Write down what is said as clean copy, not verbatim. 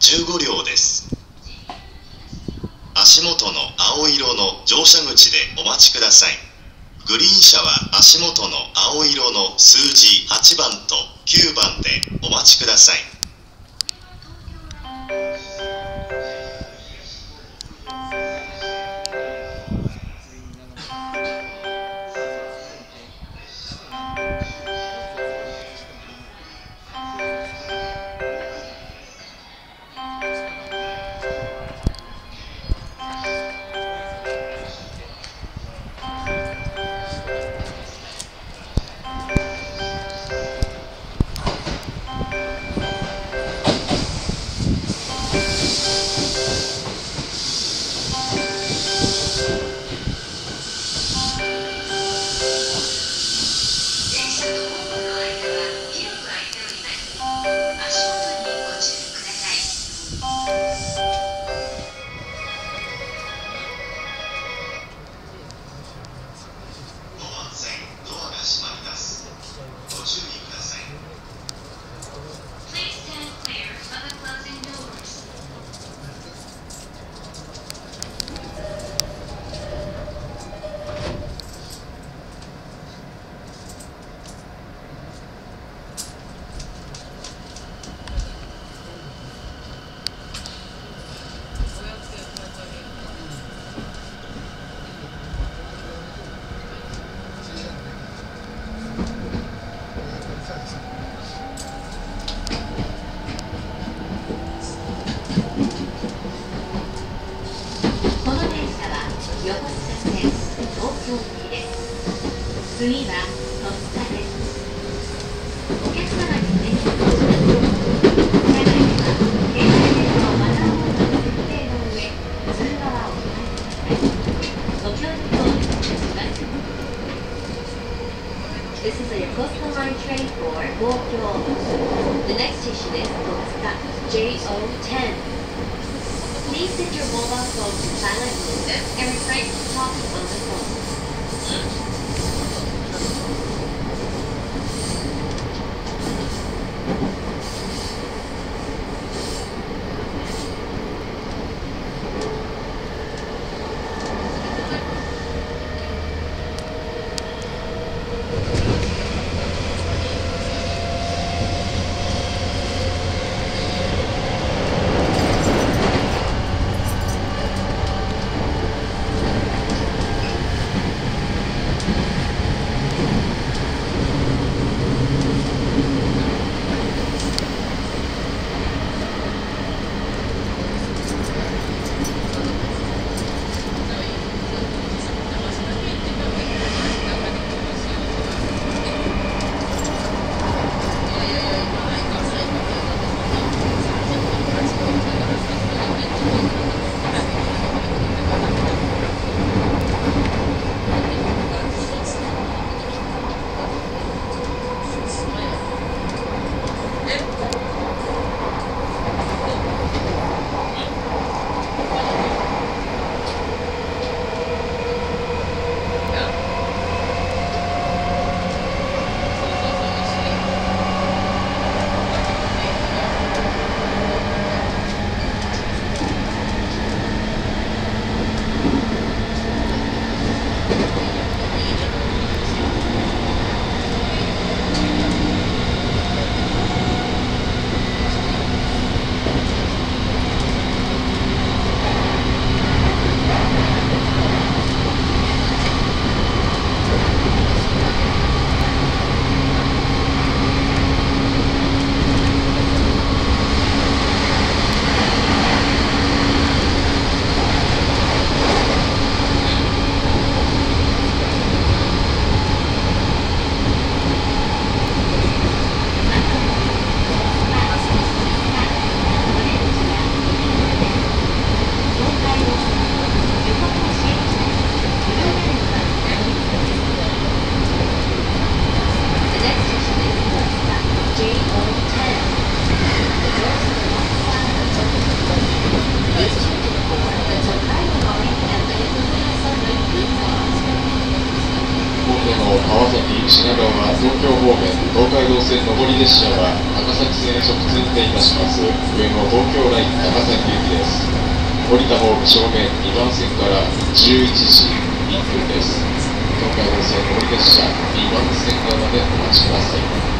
15両です。足元の青色の乗車口でお待ちください。グリーン車は足元の青色の数字8番と9番でお待ちください。 次は戸塚です。お客様にお願いします。車内では携帯電話をマナーモードに設定の上、通話はお控えください。ご協力をお願いします。This is a Yokosuka Line train for Tokyo. The next station is Totsuka JO10. Please set your mobile phone to silent mode and refrain from talking on the phone. 東海道線上り列車は高崎線へ直通運転いたします上野東京ライン高崎行きです。降りたホーム正面2番線から11時1分です。東海道線上り列車2番線側でお待ちください。